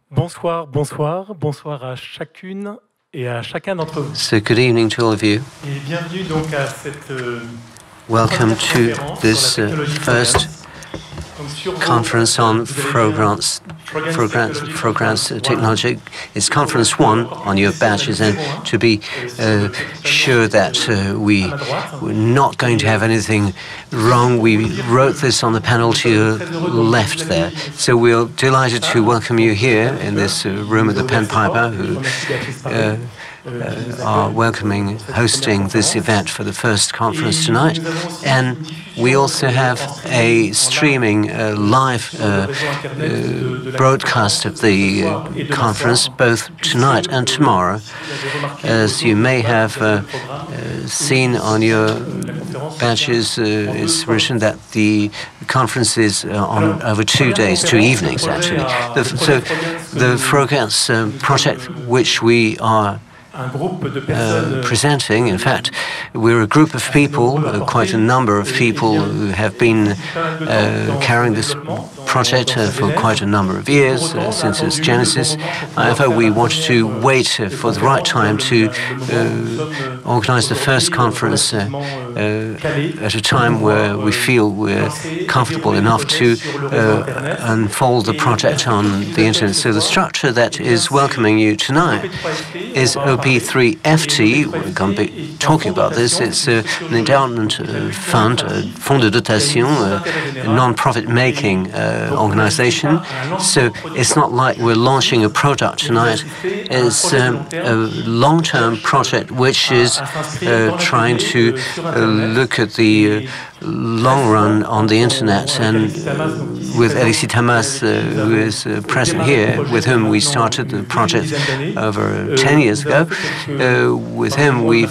Bonsoir, bonsoir, bonsoir à chacune et à chacun d'entre vous. So good evening to all of you. Et bienvenue donc à cette Welcome to this first conference on fragrance technology. It's conference one on your badges, and to be sure that we're not going to have anything wrong, we wrote this on the panel to your left there. So we're delighted to welcome you here in this room at the Pen Piper, who are hosting this event for the first conference tonight. And we also have a streaming live broadcast of the conference both tonight and tomorrow. As you may have seen on your badges, it's written that the conference is on over 2 days, 2 evenings actually. So the Frogance project, which we are presenting. In fact, we're a group of people, quite a number of people who have been carrying this project for quite a number of years, since its genesis. However, we wanted to wait for the right time to organize the first conference at a time where we feel we're comfortable enough to unfold the project on the internet. So the structure that is welcoming you tonight is OP3FT. We're going to be talking about this. It's an endowment fund, Fonds de Dotation, a non-profit making organization. So it's not like we're launching a product tonight. It's a long-term project which is trying to look at the long run on the internet, and with Alexis Tamas, who is present here, with whom we started the project over 10 years ago. With him, we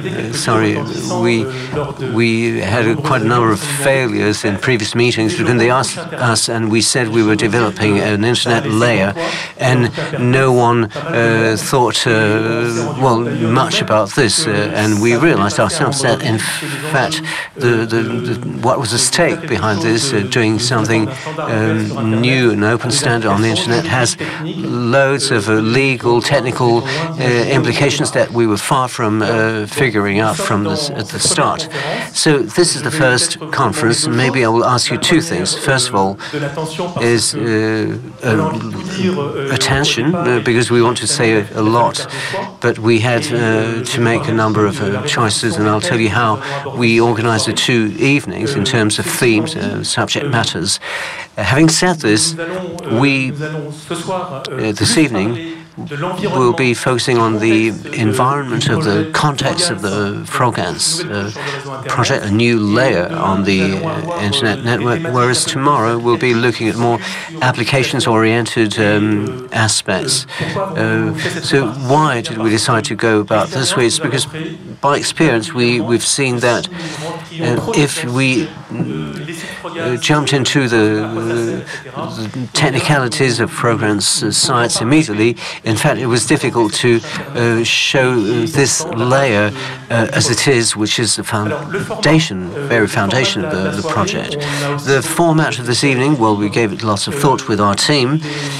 had quite a number of failures in previous meetings because they asked us, and we said we were developing an internet layer, and no one thought much about this, and we realized ourselves that in fact what was the stake behind this, doing something new and open standard on the internet, has loads of legal, technical implications that we were far from figuring out at the start. So this is the first conference. Maybe I will ask you two things. First of all is attention, because we want to say a lot, but we had to make a number of choices, and I'll tell you how we organized the 2 evenings in terms of themes, subject matters. Having said this, we this evening we'll be focusing on the environment of the context of the Frogance project, a new layer on the internet network, whereas tomorrow we'll be looking at more applications-oriented aspects. So why did we decide to go about this way? It's because by experience we've seen that if we jumped into the technicalities of Frogance sites immediately, in fact, it was difficult to show this layer as it is, which is the foundation, very foundation of the project. The format of this evening, well, we gave it lots of thought with our team.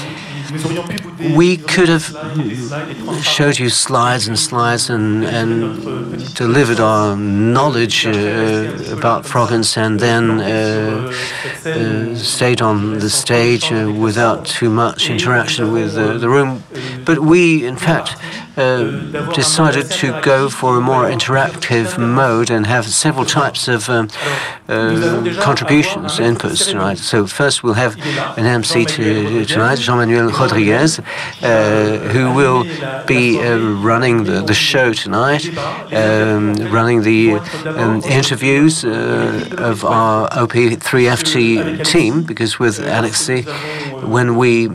We could have showed you slides and delivered our knowledge about Frogance, and then stayed on the stage without too much interaction with the room. But we, in fact, decided to go for a more interactive mode and have several types of contributions, inputs tonight. So first we'll have an MC tonight, Jean-Manuel Rodriguez, who will be running the show tonight, running the interviews of our OP3FT team, because with Alexis, when we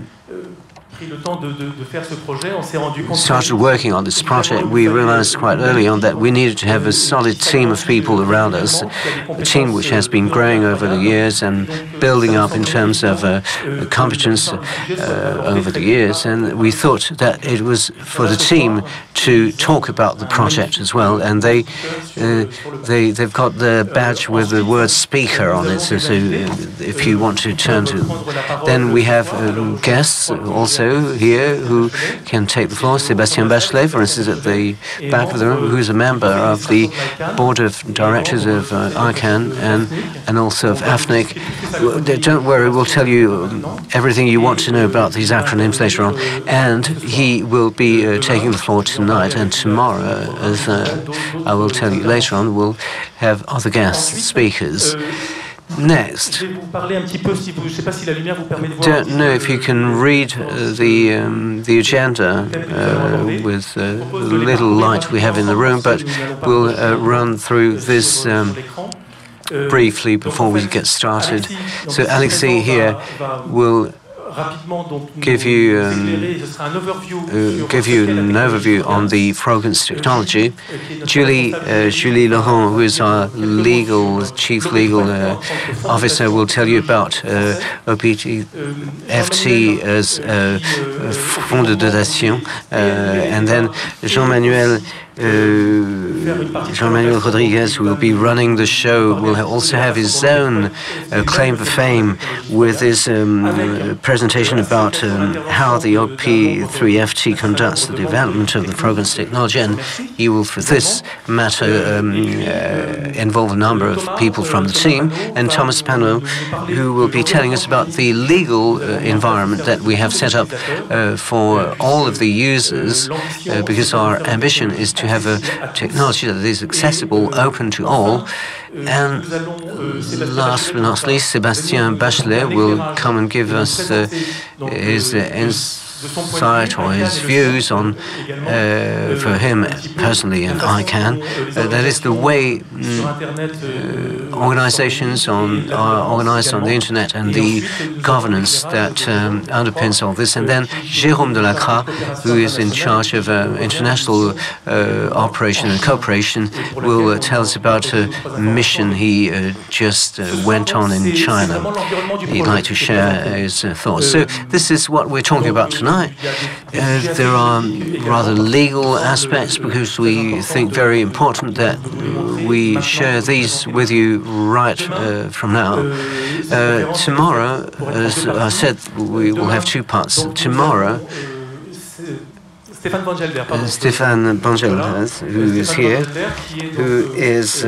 started working on this project, we realized quite early on that we needed to have a solid team of people around us, a team which has been growing over the years and building up in terms of competence over the years. And we thought that it was for the team to talk about the project as well. And they've got the badge with the word speaker on it. So if you want to turn to, then we have guests also here who can take the floor. Sébastien Bachelet, for instance, at the back of the room, who is a member of the board of directors of ICANN and also of AFNIC. Don't worry, we'll tell you everything you want to know about these acronyms later on. And he will be taking the floor tonight and tomorrow, as I will tell you later on. We'll have other guest speakers. Next, don't know if you can read the agenda with the little light we have in the room, but we'll run through this briefly before we get started. So Alexis here will give you an overview on the Frogance technology. Julie Laurent, who is our chief legal officer, will tell you about OPT-FT as Fonds de dotation, and then Jean-Manuel Rodriguez, who will be running the show, will also have his own claim to fame with his presentation about how the OP3FT conducts the development of the Frogance technology, and he will, for this matter, involve a number of people from the team, and Thomas Panot, who will be telling us about the legal environment that we have set up for all of the users, because our ambition is to have a technology that is accessible, open to all. And last but not least, Sébastien Bachelet will come and give us his insight or his views on, for him personally and ICANN, that is the way organizations are organized on the internet and the governance that underpins all this. And then Jérôme Delacroix, who is in charge of international operation and cooperation, will tell us about a mission he just went on in China. He'd like to share his thoughts. So this is what we're talking about tonight. There are rather legal aspects because we think very important that we share these with you right from now. Tomorrow, as I said, we will have two parts. Tomorrow, Stéphane Bangelhaz, who is here, who is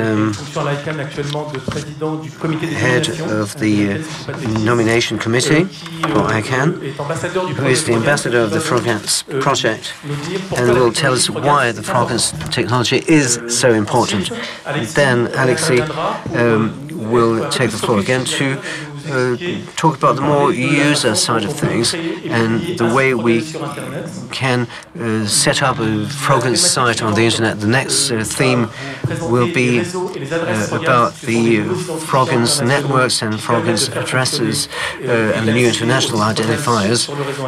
head of the nomination committee for ICANN, who is the ambassador of the Frogance project, and will tell us why the Frogance technology is so important. And then Alexis will take the floor again to talk about the more user side of things and the way we can set up a Frogance site on the internet. The next theme will be about the Frogance networks and Frogance addresses and the new international identifiers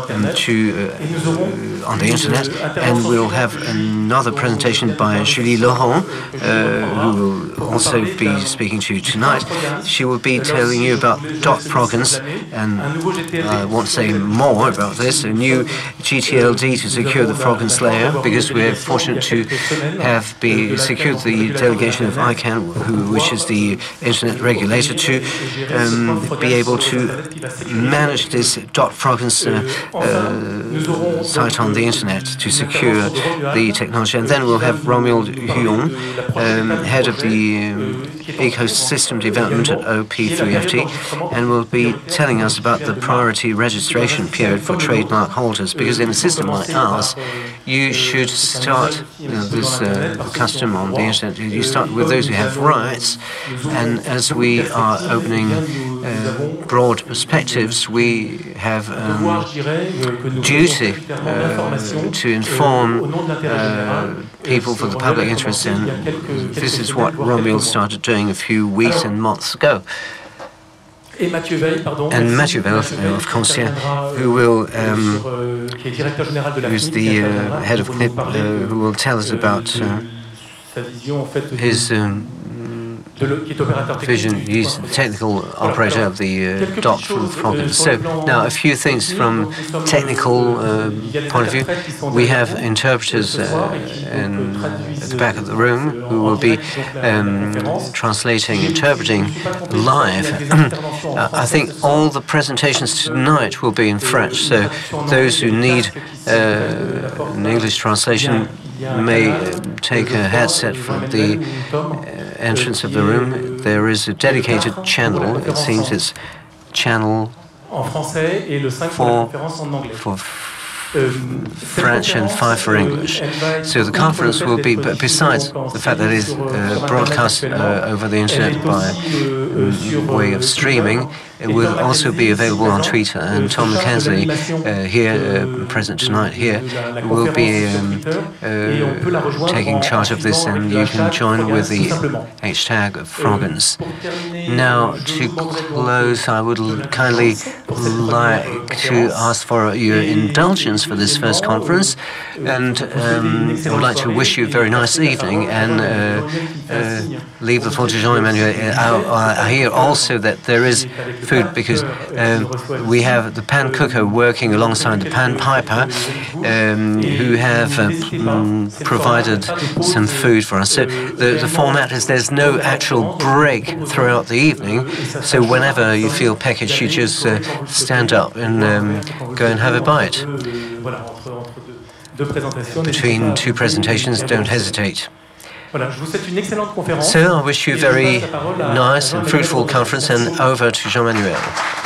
on the internet. And we'll have another presentation by Julie Laurent, who will also be speaking to you tonight. She will be telling you about .Frogance, and I won't say more about this, a new GTLD to secure the Frogance layer, because we're fortunate to have secured the delegation of ICANN, which is the internet regulator, to be able to manage this .Frogance site on the internet to secure the technology. And then we'll have Romuald Huon, head of the ecosystem development at OP3FT, and will be telling us about the priority registration period for trademark holders, because in a system like ours, you should start this custom on the internet. You start with those who have rights, and as we are opening broad perspectives, we have duty to inform people for the public interest, and this is what Romuald started doing a few weeks and months ago. And Mathieu Veil of Concierge, who will, who's the head of CNIP, who will tell us about his Vision, he's the technical operator of the dock from Froggen. So now a few things from technical point of view. We have interpreters at the back of the room who will be translating, interpreting live. I think all the presentations tonight will be in French, so those who need an English translation may take a headset from the entrance of the room. There is a dedicated channel. It seems it's channel 4 for French and 5 for English. So the conference will be, but besides the fact that it is broadcast over the internet by way of streaming, it will also be available on Twitter. And Tom Mackenzie, here present tonight here, will be taking charge of this, and you can join with the hashtag Froggens. Now, to close, I would kindly like to ask for your indulgence for this first conference, and I would like to wish you a very nice evening, and leave the floor to Jean-Emmanuel. I hear also that there is food, because we have the pan cooker working alongside the pan piper, who have provided some food for us. So the format is there's no actual break throughout the evening, so whenever you feel peckish, you just stand up and go and have a bite. Between two presentations, don't hesitate. So I wish you a very nice and fruitful conference, and over to Jean-Emmanuel.